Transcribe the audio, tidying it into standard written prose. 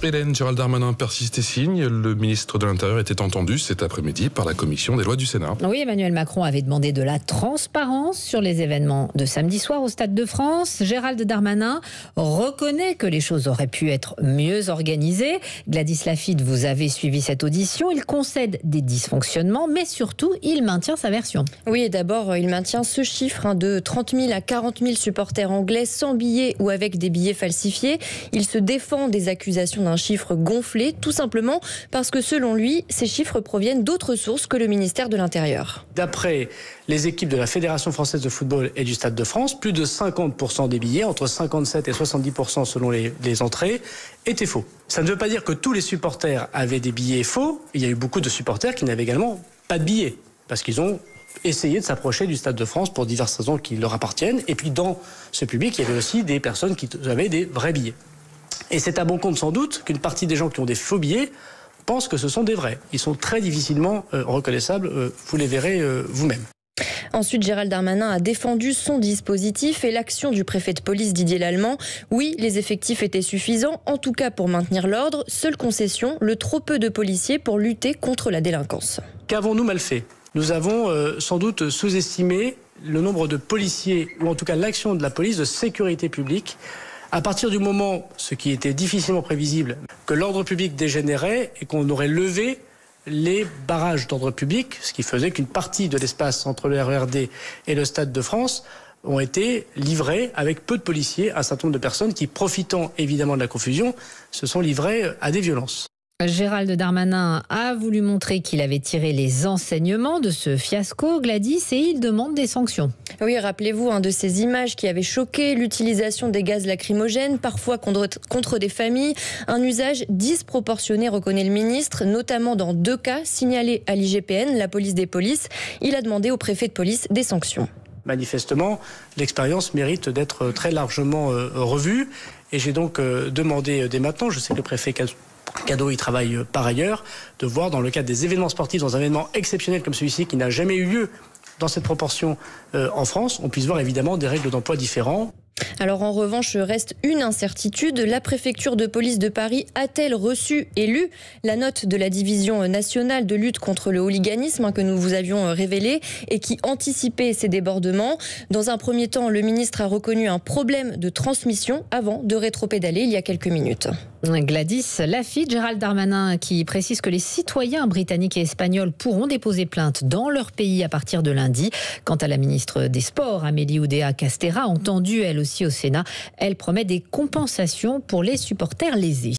Hélène, Gérald Darmanin persiste et signe. Le ministre de l'Intérieur était entendu cet après-midi par la commission des lois du Sénat. Oui, Emmanuel Macron avait demandé de la transparence sur les événements de samedi soir au Stade de France. Gérald Darmanin reconnaît que les choses auraient pu être mieux organisées. Gladys Laffitte, vous avez suivi cette audition. Il concède des dysfonctionnements, mais surtout, il maintient sa version. Oui, et d'abord, il maintient ce chiffre de 30 000 à 40 000 supporters anglais sans billets ou avec des billets falsifiés. Il se défend des accusations d'un chiffre gonflé, tout simplement parce que selon lui, ces chiffres proviennent d'autres sources que le ministère de l'Intérieur. D'après les équipes de la Fédération française de football et du Stade de France, plus de 50% des billets, entre 57 et 70% selon les entrées, étaient faux. Ça ne veut pas dire que tous les supporters avaient des billets faux. Il y a eu beaucoup de supporters qui n'avaient également pas de billets, parce qu'ils ont essayé de s'approcher du Stade de France pour diverses raisons qui leur appartiennent. Et puis dans ce public, il y avait aussi des personnes qui avaient des vrais billets. Et c'est à bon compte sans doute qu'une partie des gens qui ont des faux billets pensent que ce sont des vrais. Ils sont très difficilement reconnaissables, vous les verrez vous-même. Ensuite, Gérald Darmanin a défendu son dispositif et l'action du préfet de police Didier Lallement. Oui, les effectifs étaient suffisants, en tout cas pour maintenir l'ordre. Seule concession, le trop peu de policiers pour lutter contre la délinquance. Qu'avons-nous mal fait ? Nous avons sans doute sous-estimé le nombre de policiers, ou en tout cas l'action de la police de sécurité publique. À partir du moment, ce qui était difficilement prévisible, que l'ordre public dégénérait et qu'on aurait levé les barrages d'ordre public, ce qui faisait qu'une partie de l'espace entre le RERD et le Stade de France ont été livrés avec peu de policiers, un certain nombre de personnes qui, profitant évidemment de la confusion, se sont livrées à des violences. Gérald Darmanin a voulu montrer qu'il avait tiré les enseignements de ce fiasco, Gladys, et il demande des sanctions. Oui, rappelez-vous de ces images qui avaient choqué, l'utilisation des gaz lacrymogènes, parfois contre des familles, un usage disproportionné, reconnaît le ministre, notamment dans 2 cas signalés à l'IGPN, la police des polices. Il a demandé au préfet de police des sanctions. Manifestement, l'expérience mérite d'être très largement revue et j'ai donc demandé dès maintenant, je sais que le préfet Cadeau y travaille par ailleurs, de voir dans le cadre des événements sportifs, dans un événement exceptionnel comme celui-ci qui n'a jamais eu lieu dans cette proportion en France, on puisse voir évidemment des règles d'emploi différentes. Alors en revanche, reste une incertitude. La préfecture de police de Paris a-t-elle reçu et lu la note de la division nationale de lutte contre le hooliganisme que nous vous avions révélée et qui anticipait ces débordements? Dans un premier temps, le ministre a reconnu un problème de transmission avant de rétropédaler il y a quelques minutes. Gladys Laffitte, Gérald Darmanin qui précise que les citoyens britanniques et espagnols pourront déposer plainte dans leur pays à partir de lundi. Quant à la ministre des Sports, Amélie Oudéa-Castéra, entendue elle aussi au Sénat, elle promet des compensations pour les supporters lésés.